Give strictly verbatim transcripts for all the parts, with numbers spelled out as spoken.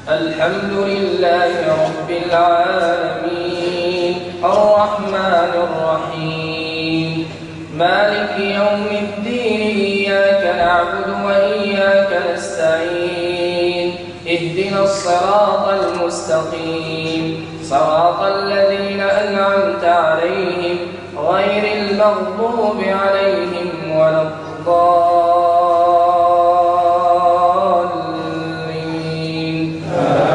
الحمد لله رب العالمين الرحمن الرحيم مالك يوم الدين إياك نعبد وإياك نستعين اهدنا الصراط المستقيم صراط الذين أنعمت عليهم غير المغضوب عليهم ولا الضالين.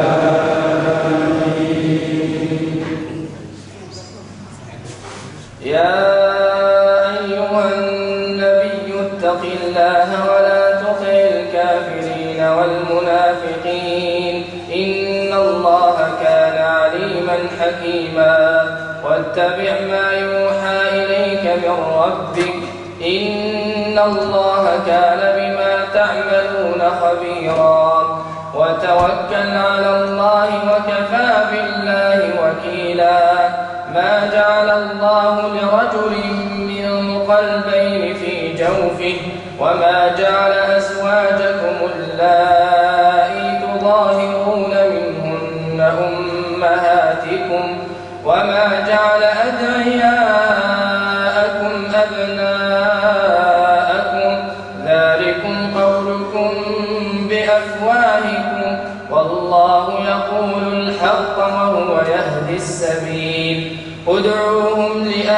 يا أيها النبي اتق الله ولا تطع الكافرين والمنافقين إن الله كان عليما حكيما واتبع ما يوحى إليك من ربك إن الله كان بما تعملون خبيرا وتوكل على الله وكفى بالله وكيلا ما جعل الله لرجل من قلبين في جوفه وما جعل أزواجكم اللائي تظاهرون منهن أمهاتكم وما جعل أدعياءكم أبناءكم ذلكم قولكم بأفواهكم والله يقول الحق وهو يهدي السبيل ادعوهم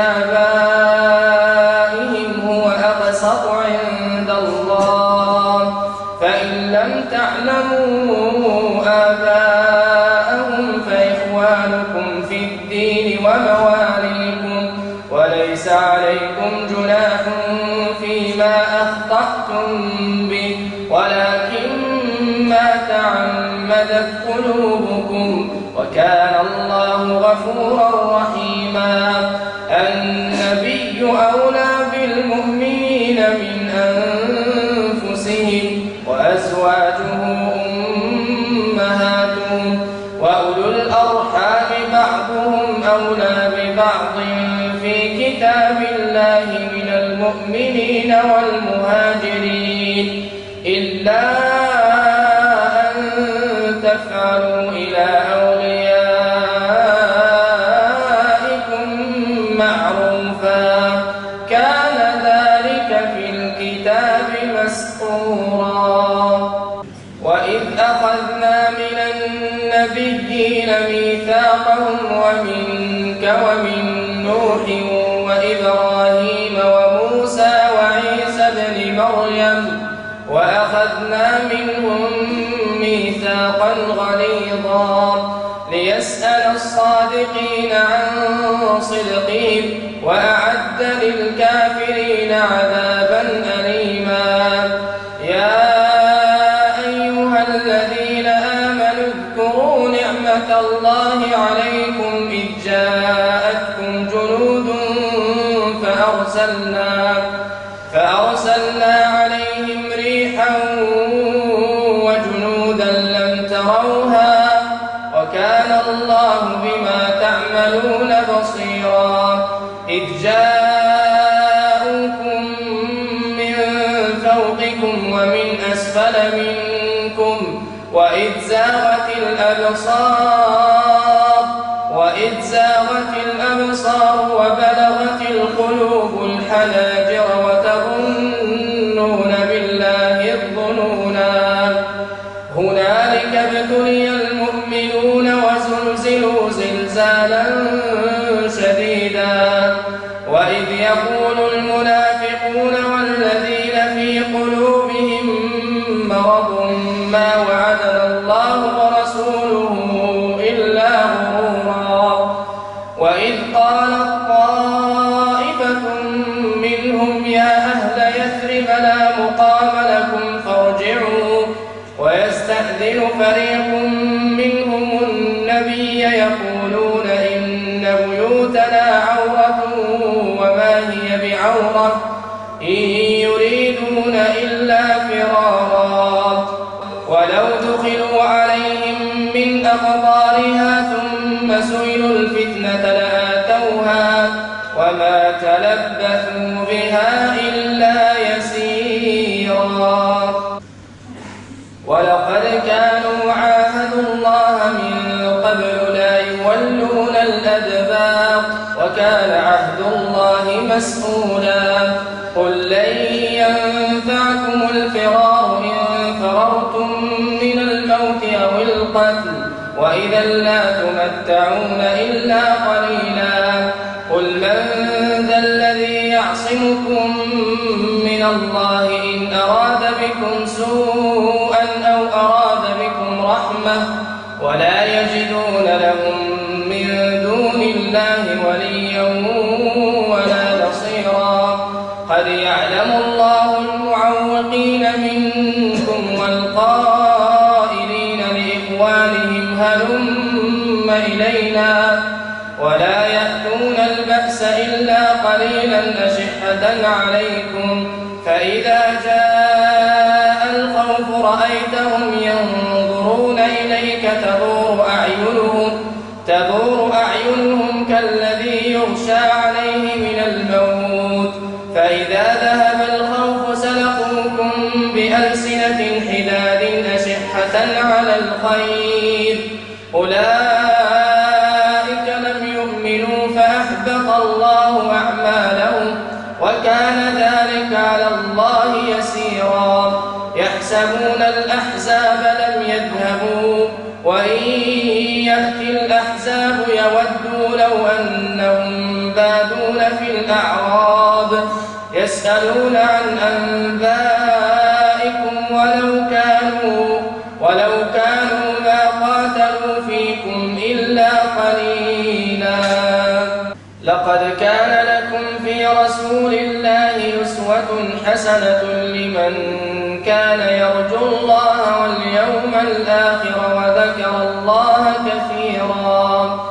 لآبائهم هو أقسط عند الله فإن لم تعلموا آباءهم فإخوانكم في الدين ومواليكم وليس عليكم جناح فيما أخطأتم به ولكن ما تعمدت قلوبكم وكان الله غفورا رحيما. النبي أولى بالمؤمنين من أنفسهم وأزواجه أمهاتهم وأولو الأرحام بعضهم أولى ببعض في كتاب الله من المؤمنين والمهاجرين إلا أن تفعلوا إلى أوليائكم معروفا كان ذلك في الكتاب مسطورا. وإذ أخذنا من النبيين ميثاقهم ومنك ومن نوح وإبراهيم وموسى وعيسى ابن مريم وأخذنا منهم ميثاقا غليظا ليسأل الصادقين عن صدقهم وأعد للكافرين عذابا أليما. يا أيها الذين آمنوا اذكروا نعمة الله عليكم إذ جاءتكم جنود فأرسلنا فأرسلنا عليهم ريحا وجنودا لم تروها وكان الله بما تعملون بصيرا. إذ جاءوكم من فوقكم ومن أسفل منكم وإذ زاغت الأبصار وإذ زاغت الأبصار وبلغت القلوب الحناجر وتظنون بالله الظنونا هنالك ابتلي المؤمنون وزلزلوا زلزالا شديدا. وإذ يقول المنافقون والذين في قلوبهم مرض ما وعدنا الله ورسوله إلا غرورا. وإذ قالت طائفة منهم يا أهل يثرب لا مقام لكم فارجعوا ويستأذن فريق منهم النبي يقولون إن بيوتنا عورة وما هي بعورة إن يريدون إلا فرارا ولو دخلوا عليهم من أقطارها ثم سئلوا الفتنة لآتوها وما تلبثوا بها إلا يسيرا. ولقد كانوا عاهدوا الله وكان عهد الله مسؤولا. قل لن ينفعكم الفرار إن فررتم من الموت أو القتل وإذا لا تمتعون إلا قليلا. قل من ذا الذي يعصمكم من الله إن أراد بكم سوءا أو أراد بكم رحمة ولا يجدون لهم من دون الله وليا ولا نصيرا. قد يعلم الله المعوقين منكم والقائلين لإخوانهم هلم إلينا ولا يأتون البأس إلا قليلا أشحة عليكم فإذا جاء الخوف رأيتهم ينظرون إليك تدور أعينهم تدور أعينهم كالذي يغشى عليه من الموت فإذا ذهب الخوف سلقوكم بألسنة حداد أشحة على الخير أولئك لم يؤمنوا فأحبط الله أعمالهم وكان ذلك على الله يسيرا. يحسبون الأحزاب لم يذهبوا وإن يأتي الأحزاب يودوا لو أنهم بادون في الأعراب يسألون عن أنبائكم ولو كانوا ولو كانوا ما قاتلوا فيكم إلا قليلا. لقد كان لكم في رسول الله أسوة حسنة لمن كان يرجو الله واليوم الآخر وذكر الله كثيرا.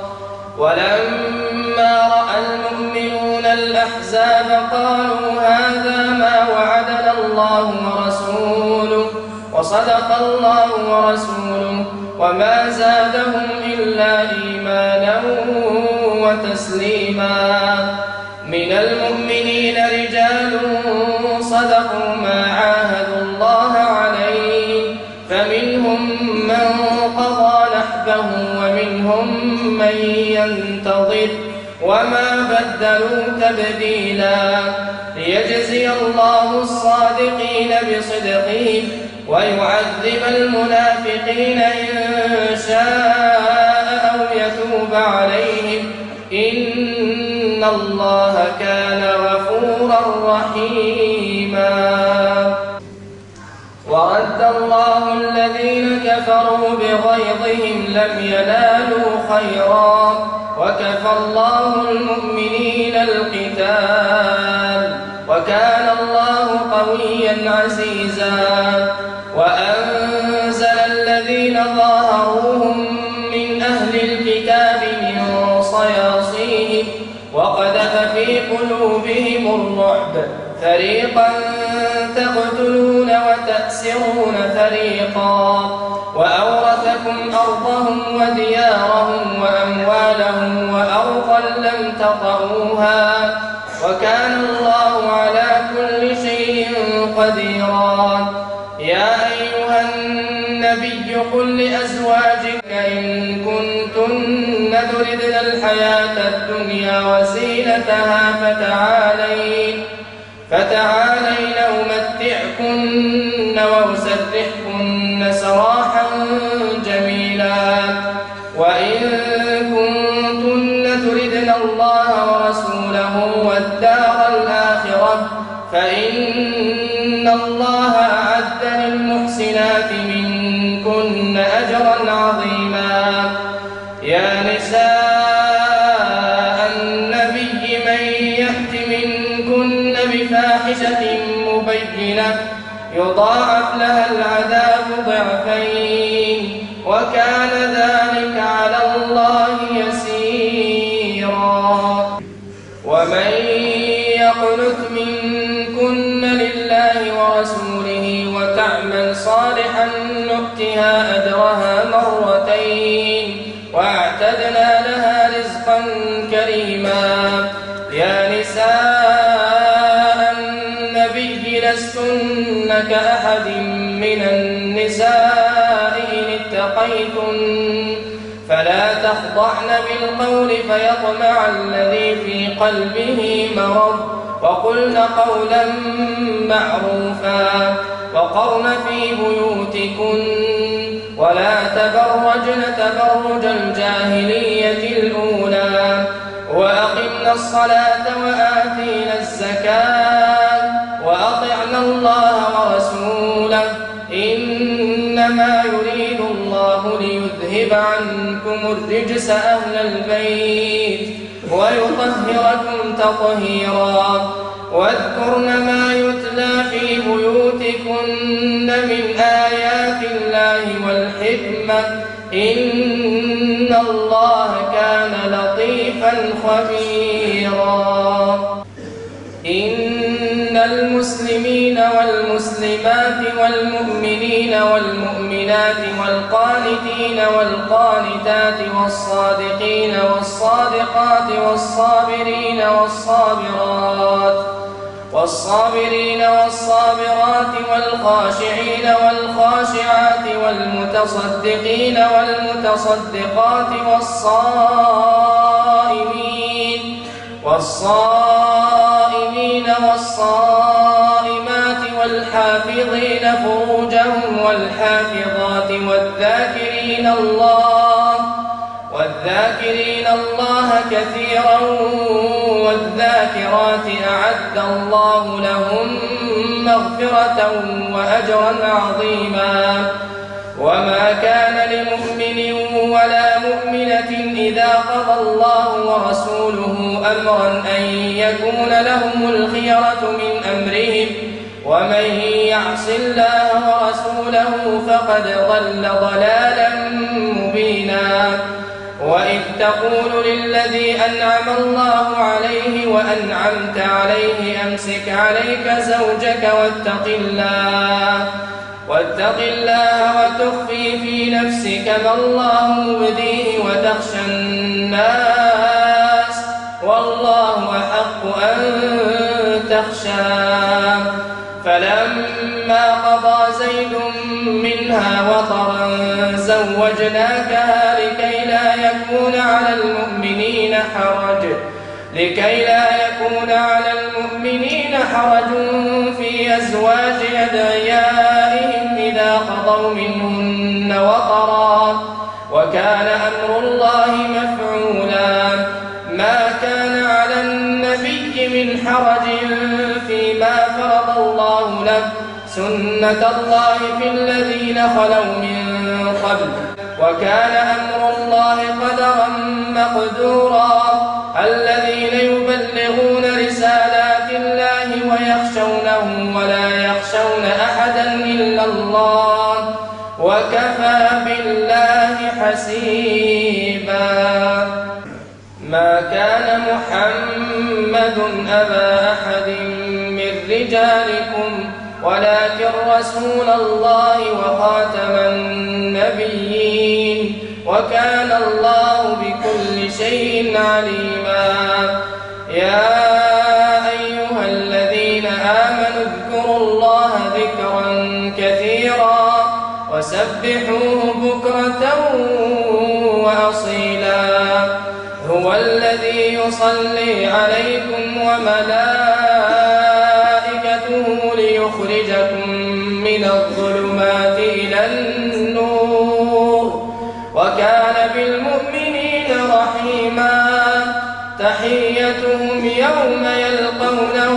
ولما رأى المؤمنون الأحزاب قالوا هذا ما وعدنا الله ورسوله وصدق الله ورسوله وما زادهم إلا إيمانا وتسليما. من المؤمنين رجال صدقوا ما عاهدوا الله عليه فمنهم من قضى نحبه ومنهم من ينتظر وما بدلوا تبديلا. ليجزي الله الصادقين بصدقهم ويعذب المنافقين إن شاء أو يتوب عليهم إن الله كان غفورا رحيما. ورد الله الذين كفروا بغيظهم لم ينالوا خيرا وكفى الله المؤمنين القتال وكان الله قويا عزيزا. وأنزل الذين ظاهروهم من أهل الكتاب من صياصيهم وقذف في قلوبهم الرعب فريقا تقتلون وتأسرون فريقا وأورثكم أرضهم وديارهم وأموالهم وأرضا لم تطئوها وكان الله على كل شيء قديرا. يا أيها النبي قل لأزواجك إن كنتن تردن الحياة الدنيا وزينتها فتعالين فتعالين أمتعكن وأسرحكن سراحا جميلا. وإن كنتن تردن الله ورسوله والدار الآخرة فإن الله أعد للمحسنات منكن أجرا عظيما. يا نساء النبي من يأت منكن بفاحشة مبينة يضاعف لها العذاب ضعفين وكان ذلك على الله يسيرا. ومن يقنت منكن لله ورسوله وتعمل صالحا نؤتها أجرها مرتين وأعتدنا لها رزقا كريما. يا نساء النبي لستن كأحد من النساء إن اتقيتن فلا تخضعن بالقول فيطمع الذي في قلبه مرض وقلن قولا معروفا وقرن في بيوتكن ولا تبرجن تبرج الجاهلية الأولى وأقمنا الصلاة وآتينا الزكاة وأطعنا الله ورسوله إنما يريد الله ليذهب عنكم الرجس أهل البيت ويطهركم تطهيرا واذكرن ما يتلى في بيوتكن من آيات الله والحكمة إن الله كان لطيفا خبيرا. إن المسلمين والمسلمات والمؤمنين والمؤمنات والقانتين والقانتات والصادقين والصادقات والصابرين والصابرات والصابرين والصابرات والخاشعين والخاشعات والمتصدقين والمتصدقات والصائمين والصائمين والصائمات والحافظين فروجهم والحافظات والذاكرين الله والذاكرين الله كثيرا والذاكرات أعد الله لهم مغفرة وأجرا عظيما. وما كان لمؤمن ولا مؤمنة إذا قضى الله ورسوله أمرا أن يكون لهم الخيرة من أمرهم ومن يعص الله ورسوله فقد ضل ضلالا مبينا. وإذ تقول للذي أنعم الله عليه وأنعمت عليه أمسك عليك زوجك واتق الله واتق الله وتخفي في نفسك ما الله مبديه وتخشى الناس والله أحق أن تخشاه. فلما قضى زيد منها وطرا زوجناكها لكي لا يكون على المؤمنين حرج لكي لا يكون على المؤمنين حرج في أزواج أدعيائهم إذا قضوا منهن وطرا وكان أمر الله مفعولا. ما كان على النبي من حرج فيما فرض الله له سنة الله في الذين خلوا من قبل وكان أمر الله قدرا مقدورا. الذين يبلغون رسالات الله ويخشونه ولا يخشون أحدا إلا الله وكفى بالله حسيبا. ما كان محمد أبا أحد من رجالكم ولكن رسول الله وخاتم النبيين وكان الله بكل شيء عليما. يا أيها الذين آمنوا اذكروا الله ذكرا كثيرا وسبحوه بكرة وأصيلا. هو الذي يصلي عليكم وملائكته ليخرجكم من الظلمات إلى النور وكان بالمؤمنين رحيما. تحيتهم يوم يلقونه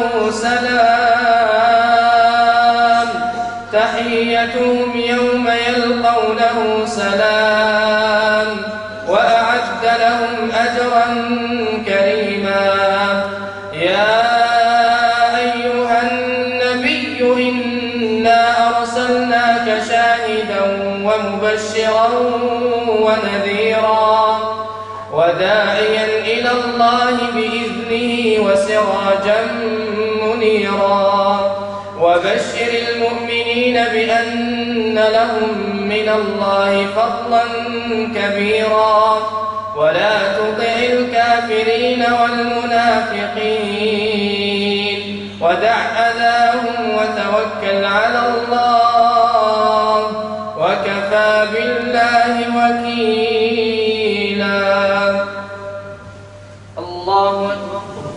سلام تحيتهم يوم يلقونه سلام وأعد لهم أجرا كريما. يا أيها النبي إنا أرسلناك شاهدا ومبشرا ونذيرا وداعيا إلى الله بإذنه وسراجا منيرا. وبشر المؤمنين بأن لهم من الله فضلا كبيرا ولا تطع الكافرين والمنافقين ودع أذاهم وتوكل على الله وكفى بالله وكيلا. الله أكبر.